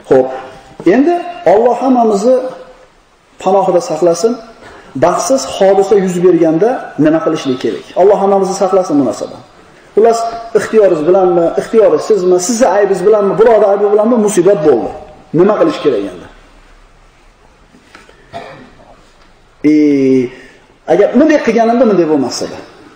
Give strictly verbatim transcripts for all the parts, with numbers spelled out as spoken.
Xo'p, endi Alloh hammamizni panohida saqlasin. Baxtsiz hodisa yuz berganda nima qilishlik kerak? Alloh hammamizni saqlasin bu narsadan. Xullas, ixtiyoringiz bilanmi, ixtiyorisizmi, sizni aybingiz bilanmi, birodar aybi bilanmi musibat bo'ldi. Nima qilish kerak endi? E, agar bunday qilganimda bunday bo'lmasa-da.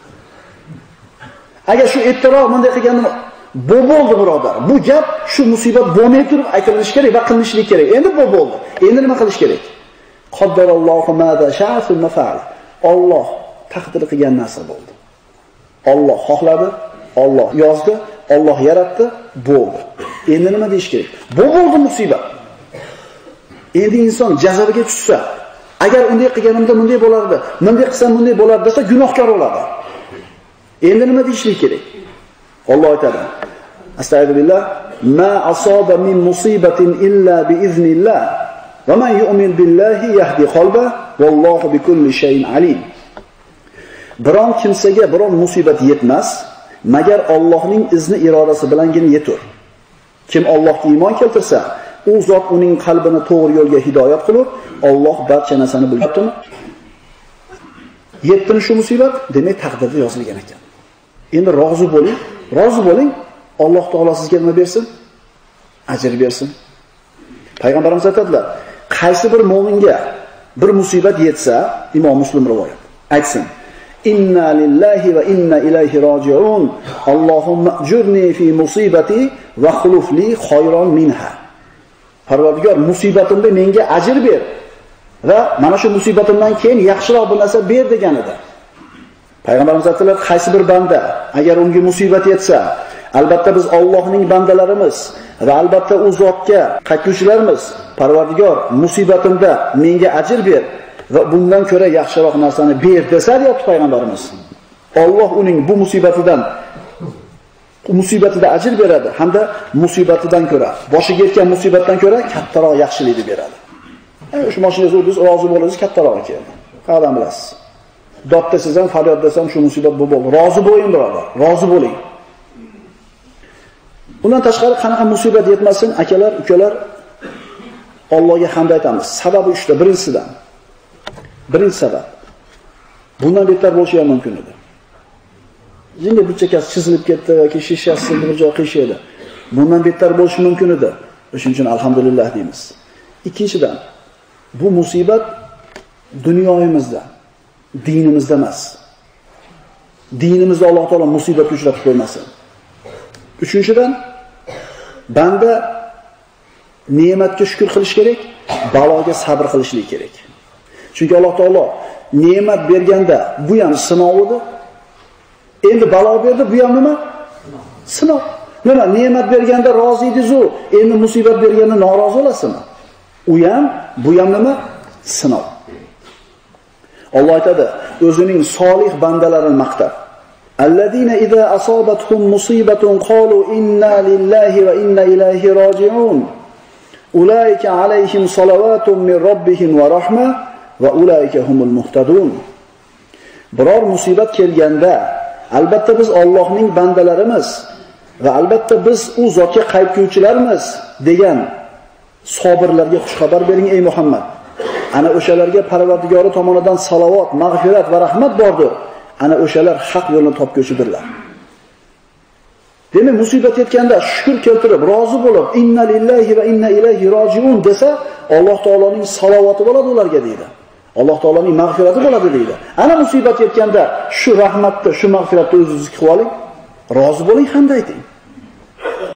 Agar shu ettiroq bunday qilganimda bu bo'ldi birodar. Bu gap shu musibat bo'lmay turib aytilishi kerak va qilinishi kerak. Endi bu bo'ldi. Endi nima qilish kerak? Qaddarallohu ma da sha'a thumma fa'ala. Alloh taqdir qilgan narsa bo'ldi. Alloh xohladi, Alloh yozdi, Alloh yaratdi, bo'ldi. Endi nima deyish kerak? Bu bo'ldi musibat. Endi inson jazoga tushsa, agar unday qilganimda bunday bo'lardi, bunday qilsam bunday bo'lardi desa gunohkor bo'ladi. Endi nima deyishlik kerak? Alloh aytadi: Astagfirullah, ma asaba min musibatin illa bi iznillah. Va man yu'min billahi yahdi qalba vallohu bikulli shay'in alim. Biron kimsaga biron musibat yetmas, magar Allohning izni irodasi bilangina yetur. Kim Allohga iymon keltirsa, u zot uning qalbini to'g'ri yo'lga hidoyat qilib, Alloh barcha narsani bilibdimi? Yetdimi shu musibat? Demak, taqdirda yozilgan ekan. Endi rozi bo'ling, rozi bo'ling. Alloh taolo sizga nima bersin? Ajr bersin. Payg'ambarimiz aytadilar: qaysi bir mo'minga bir musibat yetsa, Imom Muslim rivoyat, aytsin: Inna lillahi va inna ilayhi roji'un. Allohumma ajurni fi musibati va khuluf li khayron minha. Parvardigor, musibatimda menga ajr ber va mana shu musibatimdan keyin yaxshiroq bir narsa ber degan edi. Payg'ambarimiz aytdilar: qaysi bir banda agar unga musibat yetsa, albatta biz Allohning bandalarimiz va albatta u zotga qaytuvchilarmiz. Parvardigor, musibatimda menga ajr ber va bundan ko'ra yaxshiroq narsani ber desa, deyapti payg'ambarimiz. Alloh uning bu musibatidan musibatida ajr beradi hamda musibatidan ko'ra, boshiga yetgan musibatdan ko'ra kattaroq yaxshilikni beradi. Ana shu mashinangizni o'zingiz rozi bo'lingiz, kattaroq keldi. Qadam bilasiz. Dod desiz ham, faryod desam shu musibat bu bo'ldi. Rozi bo'ling birodar, rozi bo'ling. Bundan tashqari qanaqa musibat yetmasin, akalar, ukalar, Allohga hamd aytamiz. Sababi uchta. Birinchisidan. Birinchi sabab. Bundan betar bo'lishi ham mumkin edi. Jinga burchakasi chizilib ketdi yoki shishasi bir joy qiyshaydi. Bundan betar bo'lishi mumkin edi. Shuning uchun alhamdulillah deymiz. Ikkinchidan, bu musibat dunyoyimizda, dinimizda emas. Dinimizda Alloh taolo musibatga uchratib qo'ymasin. Uchinchidan, banda ne'matga shukr qilish kerak, baloga sabr qilishlik kerak. Chunki Alloh taolo ne'mat berganda bu ham sinov edi. Endi balo berdi, bu ham nima? Sinov. Nima? Ne'mat berganda rozi ediz-ku, endi musibat berganda norozi bo'lasizmi? U ham, bu ham nima? Sinov. Alloh aytadi, o'zining solih bandalarini maqtab: Allazina idza asabatuhum musibatun qalu inna lillahi va inna ilayhi roji'un. Ulaika alayhim salavatun min robbihim va rahma va ulaika humul muhtadun. Biror musibat kelganda, albatta biz Allohning bandalarimiz va albatta biz u zotga qaytuvchilarmiz degan sabirlarga xush xabar bering ey Muhammad. Ana o'shalarga Parvardigori tomonidan salovat, mag'firat va rahmat bordir. Ana o'shalar haq yo'lni topguvchidirlar. Demak, musibat yetganda shukr keltirib, rozi bo'lib, inna lillahi va inna ilayhi roji'un desa, Alloh taoloning salovati bo'ladi ularga deydi. Alloh taoloning mag'firati bo'ladi deydi. Ana musibat yetganda shu rahmatni, shu mag'firatni o'zingiz qilib oling, rozi bo'ling, hamda ayting.